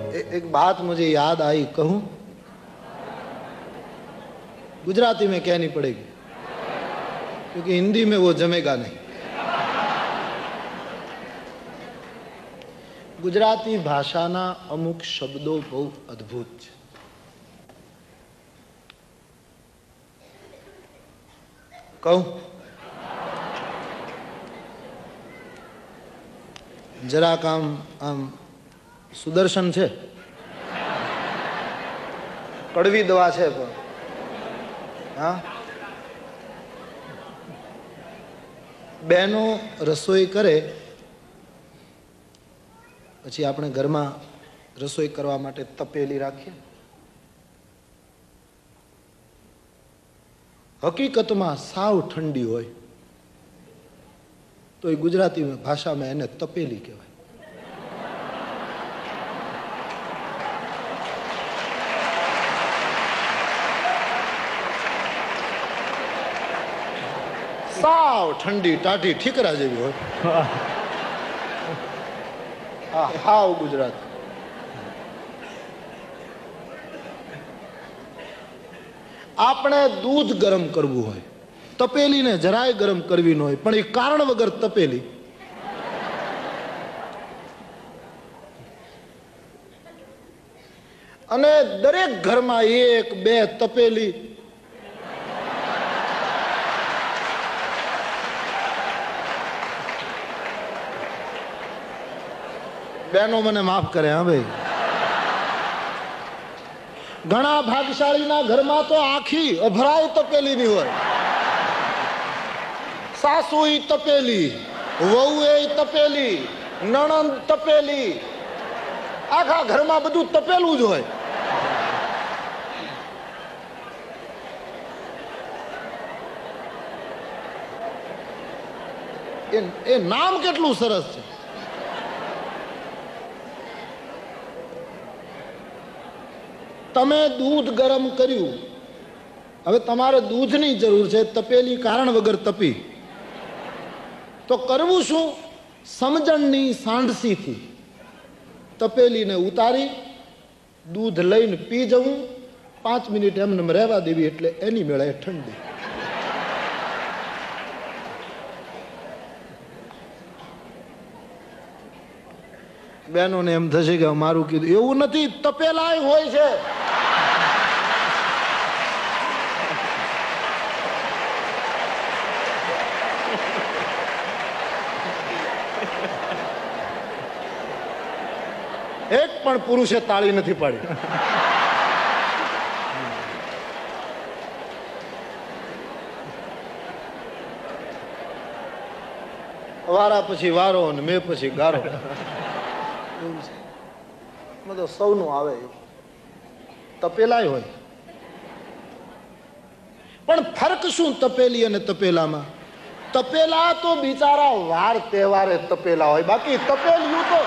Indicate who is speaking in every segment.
Speaker 1: एक बात मुझे याद आई, कहूं? गुजराती में कहनी पड़ेगी क्योंकि हिंदी में वो जमेगा नहीं। गुजराती भाषाना अमुक शब्दों बहु अद्भुत है। कहूं? जरा काम आम सुदर्शन है, कड़वी दवा है पर हाँ बहनों रसोई करे પછી આપણે ઘરમાં રસોઈ કરવા માટે તપેલી રાખીએ। હકીકતમાં સાવ ઠંડી હોય તો એ ગુજરાતી ભાષામાં એને તપેલી કહેવાય। સાવ ઠંડી ટાઢી ઠીકરા જેવી હોય, હાવ ગુજરાત। આપણે દૂધ ગરમ કરવું હોય, તપેલીને જરાય ગરમ કરવી ન હોય, પણ એ કારણ વગર તપેલી। અને દરેક ઘરમાં એક બે તપેલી बहनों मने माफ करे हाँ भाई। घना भाग्यशाली ना घर में तो आखी अभराई तपेली नहीं हो, सासू तपेली, वहू तपेली, नणंद तपेली, आखा घर में बधु तपेलू ज होय। ए नाम केटलू सरस छे। તમે દૂધ ગરમ કર્યું, હવે તમારે દૂધની જરૂર છે, તપેલી કારણ વગર તપી, તો કરવું શું? સમજણની સાંડસીથી તપેલીને ઉતારી દૂધ લઈને પી જવું, 5 મિનિટ એમને રહેવા દેવી એટલે એની મેળે ઠંડી। બહેનોને એમ થશે કે મારું કીધું એવું નથી, તપેલાય હોય છે। એક પણ પુરુષે તાળી નથી પાડી। વારા પછી વારો અને મેં પછી ગારો, मतलब સૌનું આવે તપેલાય હોય। પણ ફરક શું તપેલી અને તપેલામાં? તપેલા તો બિચારા વાર તહેવારે તપેલા હોય, બાકી તપેલિયું તો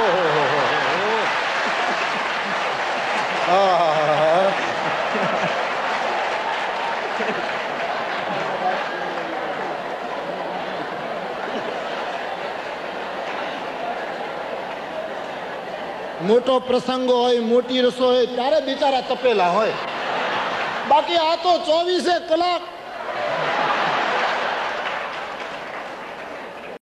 Speaker 1: મોટો પ્રસંગ હોય, મોટી રસોઈ હોય ત્યારે બિચારા તપેલા હોય, બાકી આ તો 24 કલાક